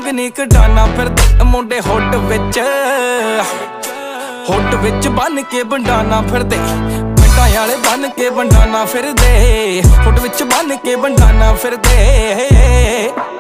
ਨਹੀਂ ਕਢਾਣਾ ਫਿਰਦੇ ਮੁੰਡੇ ਹੁੱਡ ਵਿੱਚ ਬੰਨ ਕੇ ਬੰਡਾਣਾ ਫਿਰਦੇ ਪਿੰਡਾਂ ਵਾਲੇ ਬੰਨ ਕੇ ਬੰਡਾਣਾ ਫਿਰਦੇ ਹੁੱਡ ਵਿੱਚ ਬੰਨ ਕੇ ਬੰਡਾਣਾ ਫਿਰਦੇ